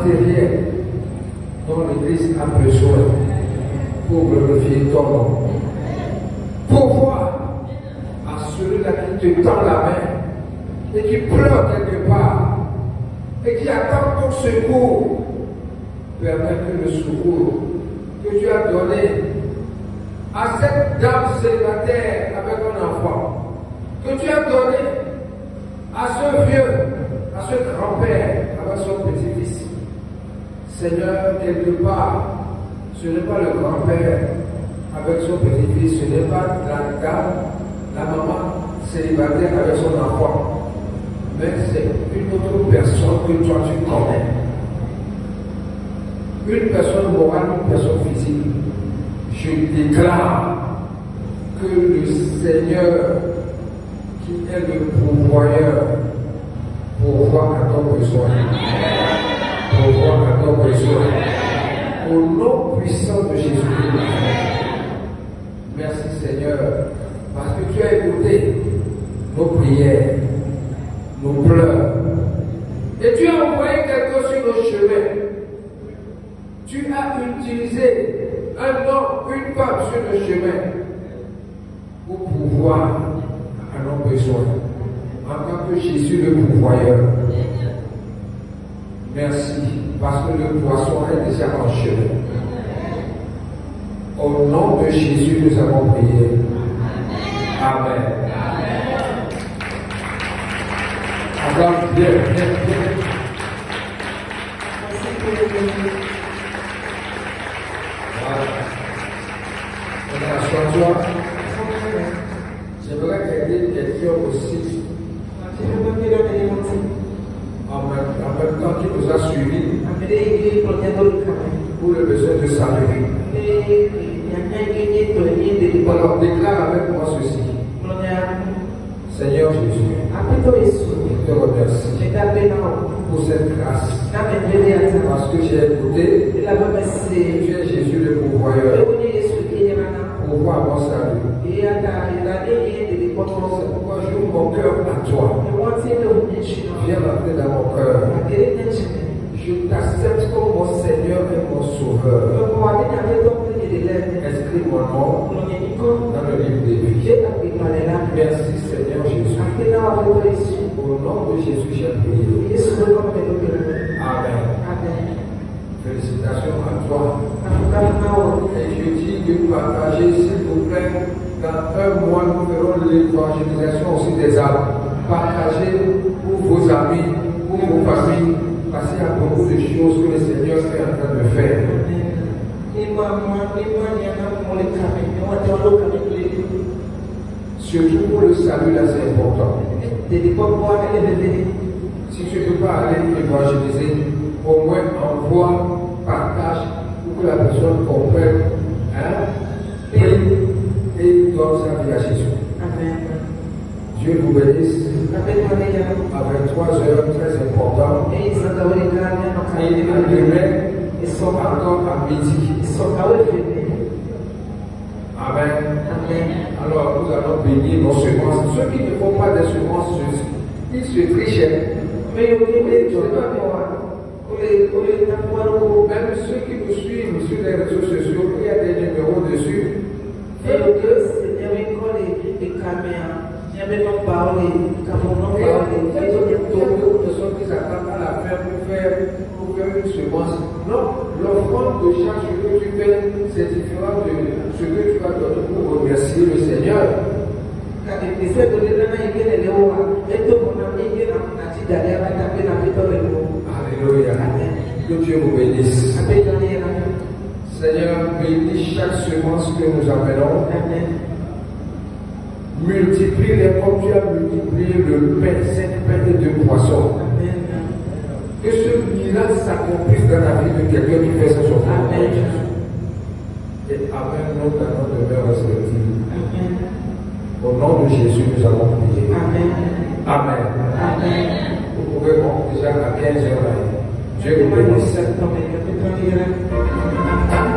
matériel dont l'Église a besoin pour glorifier ton nom. Pourvoir à celui-là qui te tend la main et qui pleure quelque part et qui attend ton secours. Permets que le secours que tu as donné à cette dame célibataire avec un enfant, que tu as donné à ce vieux, à ce grand-père avec son petit-fils. Seigneur, quelque part, ce n'est pas le grand-père avec son petit-fils, ce n'est pas la dame, la maman célibataire avec son enfant, mais c'est une autre personne que toi tu connais. Une personne morale, une personne physique. Je déclare que le Seigneur, qui est le pourvoyeur, pourvoit à nos besoins. Pourvoit à nos besoins. Au nom puissant de Jésus-Christ. Merci Seigneur, parce que tu as écouté nos prières, nos pleurs. Et tu as envoyé quelqu'un sur nos chemins. Tu as utilisé un homme, une femme sur le chemin pour pouvoir à nos besoins. En tant que Jésus le pourvoyeur. Merci, parce que le poisson est déjà en chemin. Au nom de Jésus, nous avons prié. Amen. Alors, bien. Assois-toi. J'aimerais aider quelqu'un aussi. En même temps qu'il nous a suivis pour le besoin de salut. Alors déclare avec moi ceci. Seigneur Jésus, je te remercie pour cette grâce. Parce que j'ai écouté que tu es Jésus le pourvoyeur. Pourvoir mon salut. C'est pourquoi j'ouvre mon cœur à toi. Viens rentrer dans mon cœur. Je t'accepte comme mon Seigneur et mon Sauveur. Inscris mon nom dans le livre des vies. Merci Seigneur Jésus. Au nom de Jésus, j'ai prié. Amen. Félicitations à toi. Et je dis de partager, s'il vous plaît, dans un mois, nous ferons l'évangélisation aussi des âmes. Partagez pour vos amis, pour vos familles, parce qu'il y a beaucoup de choses que le Seigneur est en train de faire. Surtout pour le salut, là, c'est important. Si tu ne peux pas aller évangéliser, au moins envoie, partage pour que la personne comprenne, prie et donne sa vie à Jésus. Amen. Dieu vous bénisse. Avec 3 heures très importantes. Et demain, ils sont encore à midi. Amen. Alors nous allons bénir nos semences. Ceux qui ne font pas des semences, ils se trichent. Mais même ceux qui nous suivent sur les réseaux sociaux, il y a des numéros dessus. Et que personnes qui s'attendent à la fin pour faire une semence. Non, l'offrande de chaque ce que tu fais, c'est différent de ce que tu vas donner pour remercier le Seigneur. Alléluia. Que Dieu vous bénisse. Seigneur, bénis chaque semence que nous amenons. Multiplie-les comme tu as multiplié le pain, 5 pains et 2 poissons. Que ce miracle s'accomplisse dans la vie de quelqu'un qui fait sa chose. Amen. Et amène-nous dans nos demeures respectives. Au nom de Jésus, nous allons prier. Amen. Amen. Amen. Vous pouvez déjà à 15 heures. Dieu vous bénisse.